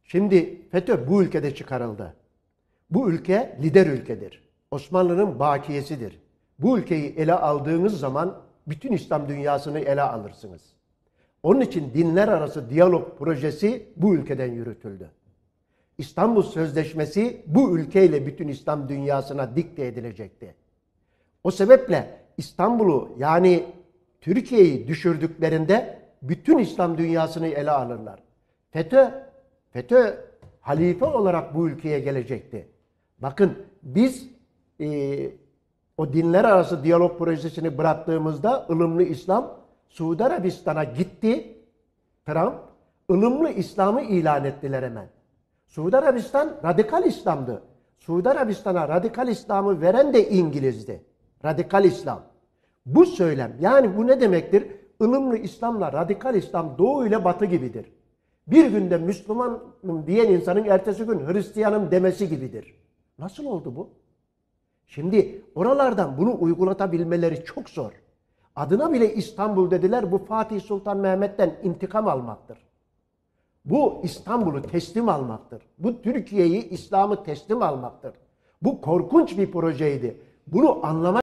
Şimdi FETÖ bu ülkede çıkarıldı. Bu ülke lider ülkedir. Osmanlı'nın bakiyesidir. Bu ülkeyi ele aldığınız zaman bütün İslam dünyasını ele alırsınız. Onun için dinler arası diyalog projesi bu ülkeden yürütüldü. İstanbul Sözleşmesi bu ülkeyle bütün İslam dünyasına dikte edilecekti. O sebeple İstanbul'u yani Türkiye'yi düşürdüklerinde bütün İslam dünyasını ele alırlar. FETÖ halife olarak bu ülkeye gelecekti. Bakın biz o dinler arası diyalog projesini bıraktığımızda ılımlı İslam Suudi Arabistan'a gitti. Trump ılımlı İslam'ı ilan ettiler hemen. Suudi Arabistan radikal İslam'dı. Suudi Arabistan'a radikal İslam'ı veren de İngiliz'di. Radikal İslam. Bu söylem yani bu ne demektir? Ilımlı İslam'la radikal İslam doğu ile batı gibidir. Bir günde Müslümanım diyen insanın ertesi gün Hristiyanım demesi gibidir. Nasıl oldu bu? Şimdi oralardan bunu uygulatabilmeleri çok zor. Adına bile İstanbul dediler, bu Fatih Sultan Mehmet'ten intikam almaktır. Bu İstanbul'u teslim almaktır. Bu Türkiye'yi, İslam'ı teslim almaktır. Bu korkunç bir projeydi. Bunu anlamak